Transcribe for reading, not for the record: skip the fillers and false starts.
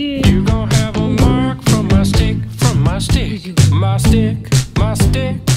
You gon' have a mark from my stick, my stick.